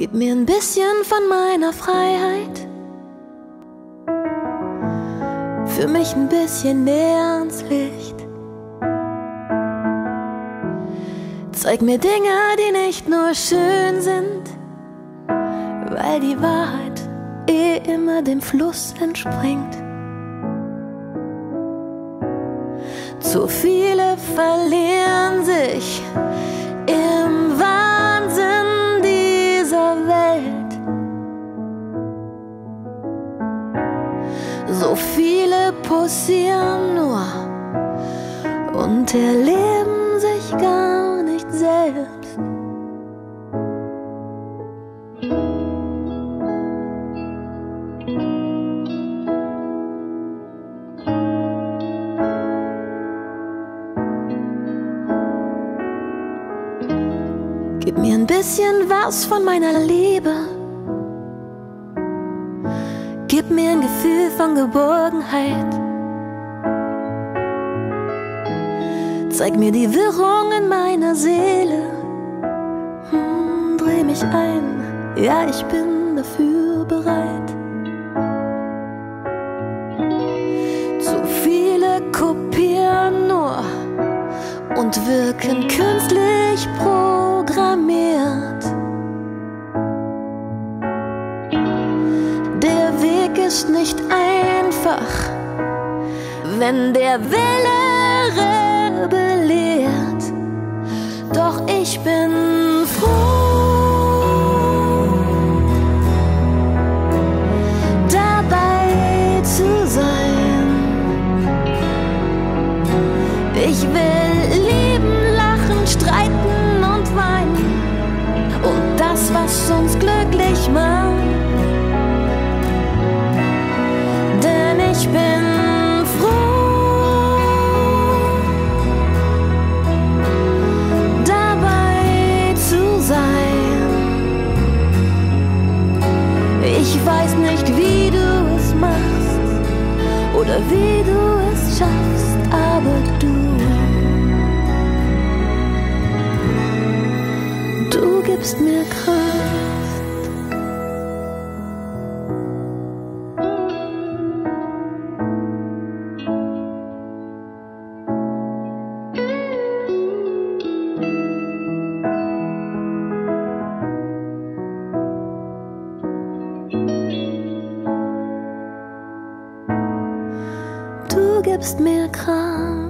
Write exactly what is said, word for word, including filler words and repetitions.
Gib mir ein bisschen von meiner Freiheit, für mich ein bisschen näher ans Licht. Zeig mir Dinge, die nicht nur schön sind, weil die Wahrheit eh immer dem Fluss entspringt. Zu viele verlieren sich im Wahnsinn dieser Welt. So viele posieren nur und erleben sich gar nicht selbst. Gib mir ein bisschen was von meiner Liebe. Gib mir ein Gefühl von Geborgenheit. Zeig mir die Wirrung in meiner Seele. Hm, dreh mich ein, ja, ich bin dafür bereit. Zu viele kopieren nur und wirken künstlich programmiert. Der Weg ist nicht einfach, wenn der Wille rebelliert. Doch ich bin froh, dabei zu sein. Ich will lieben, lachen, streiten und weinen und das, was uns glücklich macht. Denn ich bin froh, dabei zu sein. Ich weiß nicht, wie du es machst oder wie du es schaffst, aber du Du gibst mir Kraft. Du gibst mir Kraft.